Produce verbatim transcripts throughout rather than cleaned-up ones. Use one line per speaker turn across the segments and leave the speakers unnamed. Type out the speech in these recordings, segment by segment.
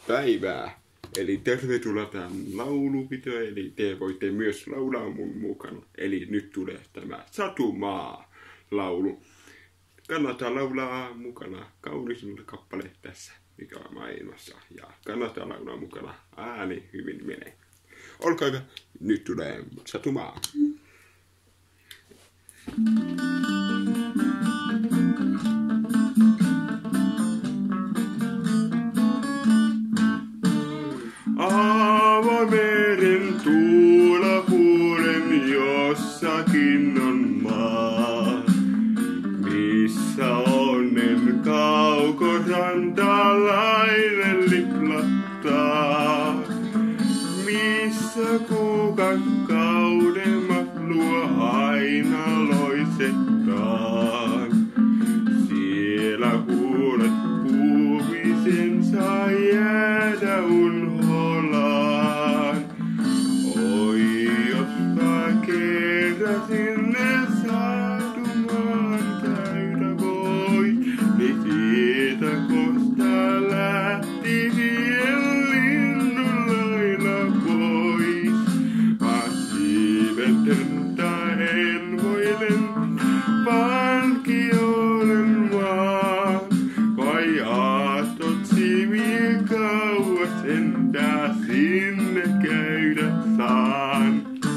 päivää. Eli tervetuloa tähän lauluvideoon, eli te voitte myös laulaa mun mukana. Eli nyt tulee tämä Satumaa laulu. Kannattaa laulaa mukana kauniisin kappale tässä, mikä on maailmassa. Ja kannattaa laulaa mukana, ääni hyvin menee. Olkaa hyvä, nyt tulee Satumaa.
Avameren tuulapuolen jossakin on maa, missä onnen kaukorantalainen liplattaa, missä kuukan kaudemmat luo aina loisettaan. Siellä huulet puumisen saa jäädä unholaan. Oi, jospa kerran sinne Satumaan käydä voi, niin siitä kosta lähti vien linnun lailla pois. Mä siivetöntä en voi lentää, vanki olen vaan, vai aastot sivii kauas, entä sinne käydä saan.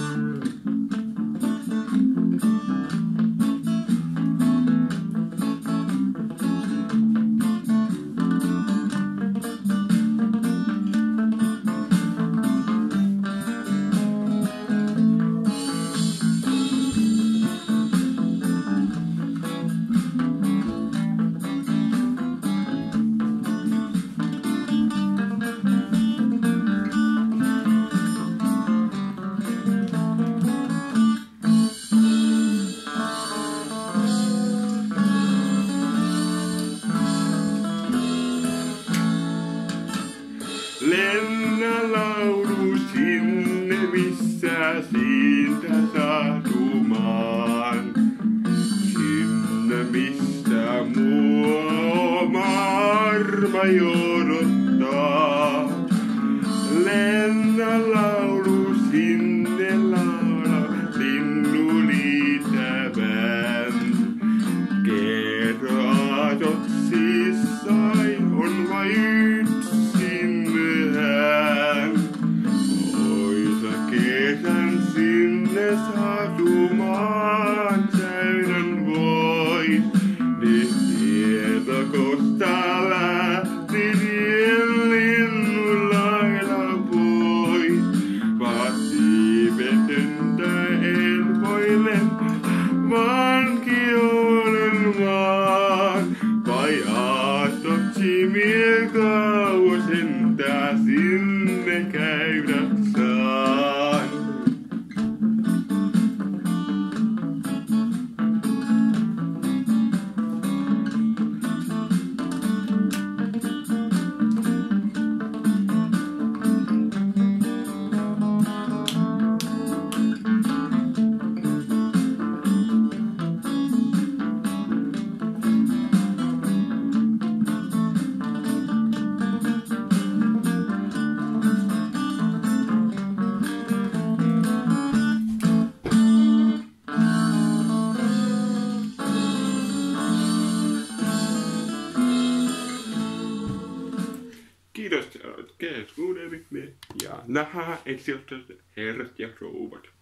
Lennä laulu sinne, missä siitä Satumaan. Sinne, missä mua oma arma odottaa. Lennä laulu sinne, laula linnuliitävän. Kerro aatot sissain on vai yksin myöhään. Oisa kesän sinne Satumaan täydän voit, niin sieltä kosta lähti vien linnun lailla pois. Vaan siivetöntä en voi lentää, vanki olen vaan, vai aastot simie kauas, entä sinne käydä saan.
Kiitos, että olet kuunnelleet ja nähdään ensi herrat ja rouvat.